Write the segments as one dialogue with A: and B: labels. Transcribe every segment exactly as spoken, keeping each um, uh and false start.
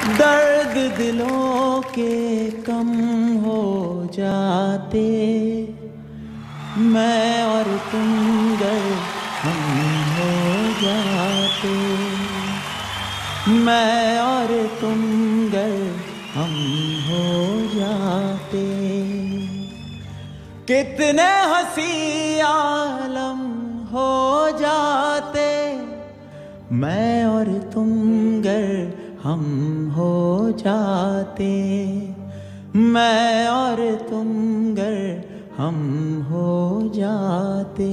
A: दर्द दिलों के कम हो जाते, मैं और तुम गर हम हो जाते, मैं और तुम गर हम हो जाते। कितने हंसी आलम हो जाते, मैं और तुम गर हम हो जाते, मैं और तुम गर हम हो जाते।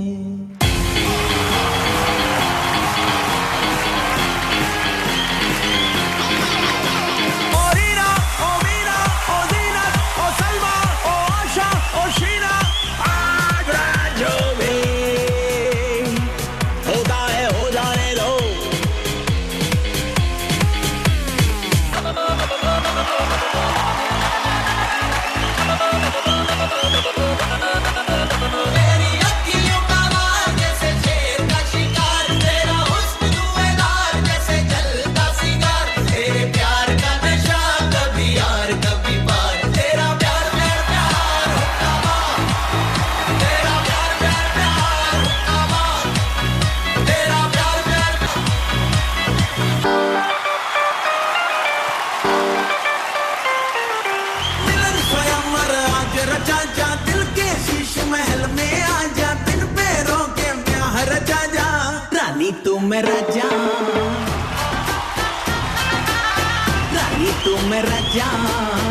A: तू मेरा जान, रानी तू मेरा जान।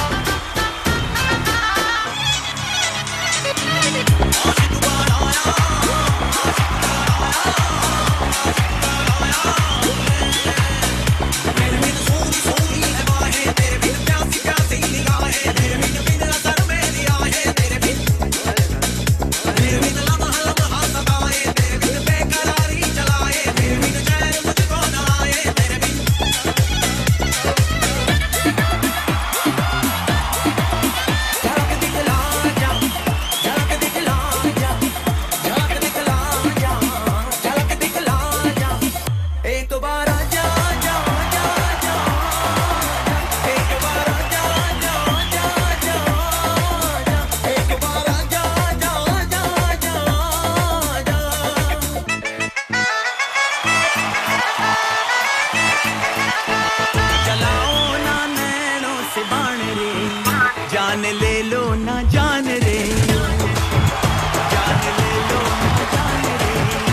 A: जान ले लो ना जान रे, जान ले लो ना जान रे।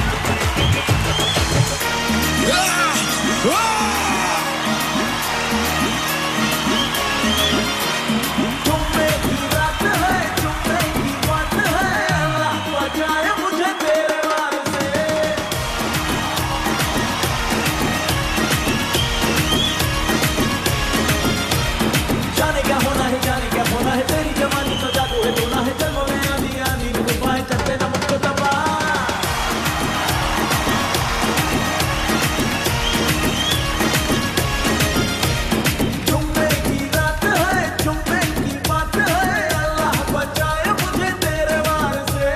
A: चुम्मे की रात है, चुम्मे की बात है, अल्लाह बचाए मुझे तेरे वार से। जाने क्या होना है, जाने क्या होना है, तेरी जवानी तो जादू है, तू ना है जन्मों में आंधी आंधी तूफान चलते ना मुझको दबा। चुम्मे की रात है, चुम्मे की बात है, अल्लाह बचाए मुझे तेरे वार से।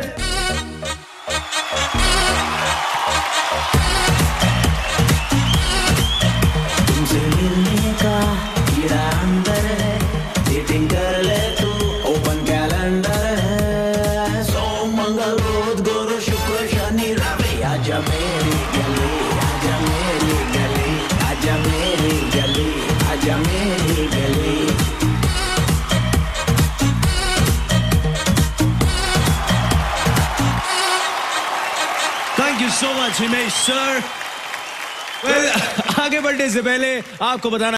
A: तुमसे मिलने का कीड़ा अंदर है, डेटिंग कर ले तू ओपन कैलेंडर है। सोम मंगल बुध गुरु शुक्र शनि रवि, आजा मेरी गली, आजा मेरी गली, आजा मेरी गली, आजा मेरी गली।
B: Thank you so much, Himesh sir. Well, आगे बढ़ने से पहले आपको बताना